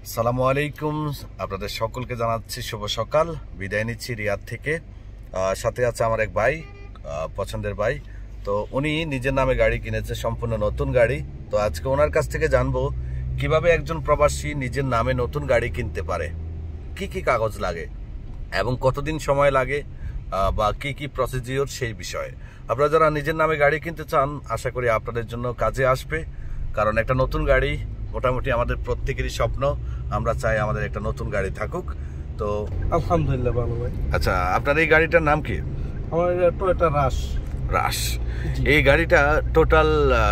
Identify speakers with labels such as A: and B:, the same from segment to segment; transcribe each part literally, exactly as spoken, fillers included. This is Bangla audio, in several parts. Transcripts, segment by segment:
A: আসসালামু আলাইকুম, আপনাদের সকলকে জানাচ্ছি শুভ সকাল। বিদায় নিচ্ছি রিয়াদ থেকে। সাথে আছে আমার এক ভাই, পছন্দের ভাই। তো উনি নিজের নামে গাড়ি কিনেছে, সম্পূর্ণ নতুন গাড়ি। তো আজকে ওনার কাছ থেকে জানবো কিভাবে একজন প্রবাসী নিজের নামে নতুন গাড়ি কিনতে পারে, কি কি কাগজ লাগে এবং কতদিন সময় লাগে বা কি কি প্রসিডিওর, সেই বিষয়ে। আপনারা যারা নিজের নামে গাড়ি কিনতে চান, আশা করি আপনাদের জন্য কাজে আসবে। কারণ একটা নতুন গাড়ি মোটামুটি আমাদের প্রত্যেকেরই স্বপ্ন। আমরা চাই আমাদের একটা নতুন গাড়ি থাকুক। তো
B: আলহামদুলিল্লাহ ভালো ভাই।
A: আচ্ছা, আপনার এই গাড়িটার নাম কি?
B: আমার টয়োটা রাশ।
A: রাশ। এই গাড়িটা টোটাল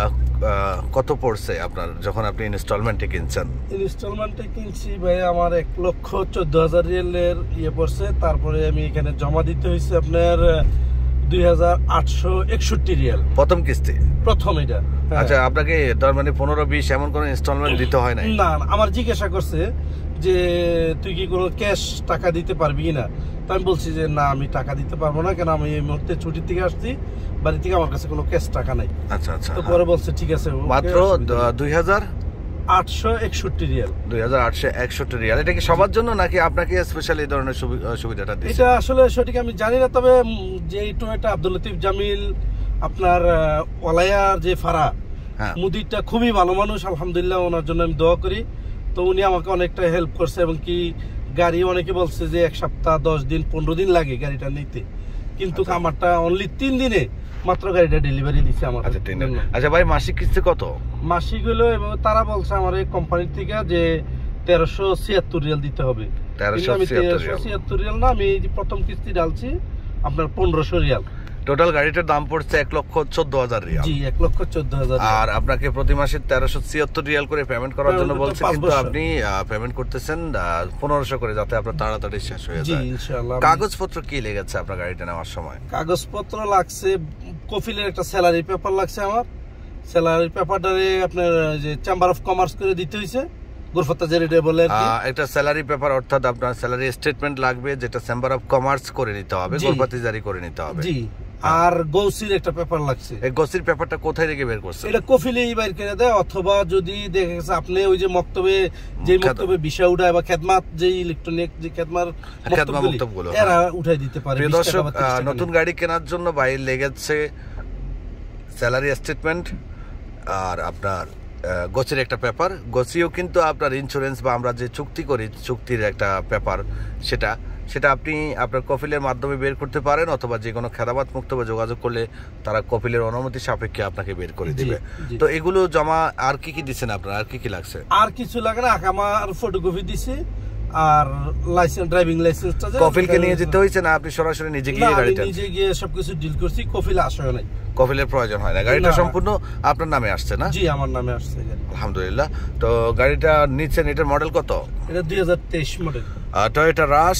A: কত পড়ছে আপনার যখন আপনি ইনস্টলমেন্টে কিনছেন?
B: ইনস্টলমেন্টে কিনছি ভাই, আমার এক লক্ষ চোদ্দ হাজার রিয়ালের ইয়ে পড়ছে। তারপরে আমি এখানে জমা দিতে হয়েছে আপনার দুই হাজার আটশো একষট্টি রিয়াল
A: প্রথম কিস্তি।
B: প্রথম এটা।
A: আচ্ছা, আপনাকে তার মানে পনেরো বিশ এমন কোনো ইনস্টলমেন্ট দিতে হয় না?
B: না, আমার জিজ্ঞাসা করছে যে তুই কি কোনো ক্যাশ টাকা দিতে পারবি না। তো আমি বলছি যে না, আমি টাকা দিতে পারবো না, কেন আমি এই মুহূর্তে ছুটির থেকে আসছি, বাড়ি থেকে আমার কাছে কোনো ক্যাশ টাকা নাই।
A: আচ্ছা আচ্ছা।
B: তো পরে বলছে ঠিক আছে,
A: মাত্র দুই হাজার
B: আটশো একষট্টি রিয়াল।
A: দুই হাজার আটশো একষট্টি রিয়াল। এটা কি সবার জন্য নাকি আপনাকে স্পেশাল এই ধরনের সুবিধাটা দিয়েছে?
B: এটা আসলে সঠিক আমি জানি না, তবে যে টয়োটা আব্দুল লতিফ জামিল আপনার ওয়ালায়ার যে ফারা মুদিরটা খুবই ভালো মানুষ, আলহামদুলিল্লাহ। ওনার জন্য আমি দোয়া করি। তো উনি আমাকে অনেকটা হেল্প করছে, এবং কি গাড়ি অনেকে বলছে যে এক সপ্তাহ দশ দিন পনেরো দিন লাগে গাড়িটা নিতে, কিন্তু আমারটা অনলি তিন দিনে মাত্র গাড়িটা ডেলিভারি দিচ্ছে আমার।
A: আচ্ছা ভাই, মাসিক কিস্তি কত?
B: মাসিক হলো, এবং তারা বলছে আমার এই কোম্পানির থেকে যে তেরোশো ছিয়াত্তর রিয়াল দিতে হবে।
A: তেরোশো
B: ছিয়াত্তর রিয়াল না, আমি প্রথম কিস্তি ডালছি আপনার পনেরোশো রিয়াল।
A: টোটাল গাড়িটার দাম পড়ছে এক লক্ষ চোদ্দ হাজার রিয়াল।
B: জি, এক লক্ষ চোদ্দ হাজার।
A: আর আপনাকে প্রতি মাসে তেরোশো ছিয়াত্তর রিয়াল করে পেমেন্ট করার জন্য বলছে, কিন্তু আপনি পেমেন্ট করতেছেন পনেরোশো করে, যাতে আপনার তাড়াতাড়ি শেষ হয়ে যায়।
B: ইনশাআল্লাহ।
A: কাগজপত্র কি লেগেছে আপনার গাড়িটা নেওয়ার সময়?
B: কাগজপত্র লাগছে, কফিলের একটা স্যালারি পেপার লাগছে আমার। স্যালারি পেপারটারে আপনার যে চেম্বার অফ কমার্স করে দিতে হয়েছে,
A: একটা স্যালারি পেপার, অর্থাৎ আপনার স্যালারি স্টেটমেন্ট লাগবে, যেটা চেম্বার অফ কমার্স করে নিতে হবে, গোলপাতি জারি করে নিতে হবে।
B: জি। আর গৌসির একটা পেপার লাগছে।
A: এই গৌসির পেপারটা কোথায় রেখে বের করছেন?
B: এটা কফিলেই বাইর করে দেয়, অথবা যদি দেখে গেছে আপনি ওই যে মক্তবে, যে মক্তবে বিষয় উঠায় বা খেদমাত, যে ইলেকট্রনিক যে খেদমার মক্তবগুলো এরা উঠাই দিতে পারে।
A: প্রিয় দর্শক, নতুন গাড়ি কেনার জন্য বাইরে লেগেছে স্যালারি স্টেটমেন্ট আর আপনার গোছের একটা পেপার। গোছিও কিন্তু আপনার ইন্স্যুরেন্স বা আমরা যে চুক্তি করি, চুক্তির একটা পেপার, সেটা সেটা আপনি আপনার কফিলের মাধ্যমে বের করতে পারেন, অথবা যে কোনো খেদাবাত মুক্তবে যোগাযোগ করলে তারা কফিলের অনুমতি সাপেক্ষে আপনাকে বের করে দিবে। তো এগুলো জমা আর কি কি দিচ্ছেন আপনার? আর কি কি লাগছে?
B: আর কিছু লাগে না, আমার ফটোকপি দিছি আর লাইসেন্স, ড্রাইভিং লাইসেন্সটা।
A: কফিলকে নিয়ে যেতে হয়েছে না আপনি সরাসরি নিজে গিয়ে গাড়িটা?
B: নিজে গিয়ে সবকিছু ডিল করছি, কফিল আসে নাই।
A: কফিলের প্রয়োজন হয় না, গাড়িটা সম্পূর্ণ আপনার নামে আসছে না?
B: জি, আমার নামে আসছে।
A: আলহামদুলিল্লাহ। তো গাড়িটা নিচ্ছেন, এটার মডেল কত?
B: এটা দুই হাজার তেইশ মডেল
A: টয়োটা রাশ,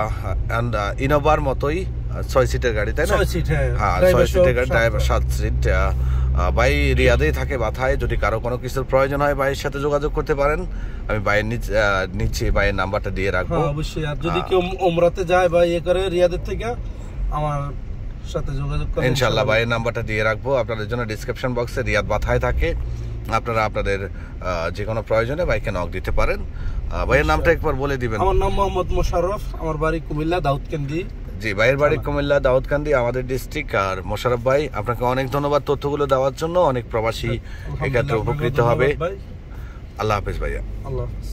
A: ইনোভার মতোই ছয় সিটের গাড়ি, তাই না?
B: ছয় সিট,
A: হ্যাঁ, ছয় সিটের গাড়ি, ড্রাইভার সাত সিট। ভাই রিয়াদেই থাকে, বাথায়। যদি কারো কোনো কিছুর প্রয়োজন হয় ভাইয়ের সাথে যোগাযোগ করতে পারেন। আমি ভাইয়ের নিচে ভাইয়ের নাম্বারটা দিয়ে রাখবো।
B: অবশ্যই। আর যদি কেউ ওমরাতে যায় বা ইয়ে করে রিয়াদের থেকে, আমার সাথে যোগাযোগ করেন
A: ইনশাআল্লাহ। ভাইয়ের নাম্বারটা দিয়ে রাখবো আপনাদের জন্য ডিসক্রিপশন বক্সে। রিয়াদ বাথায় থাকে, আপনারা আপনাদের যে কোনো প্রয়োজনে ভাইকে নক দিতে পারেন। ভাইয়ের নামটা একবার বলে দিবেন।
B: আমার নাম মোহাম্মদ মোশাররফ, আমার বাড়ি কুমিল্লা দাউদকান্দি।
A: জি, ভাইয়ের বাড়ি কুমিল্লা দাউদকান্দি, আমাদের ডিস্ট্রিক্ট। আর মোশাররফ ভাই, আপনাকে অনেক ধন্যবাদ তথ্যগুলো দেওয়ার জন্য। অনেক প্রবাসী এক্ষেত্রে উপকৃত হবে। আল্লাহ হাফেজ ভাইয়া।
B: আল্লাহ।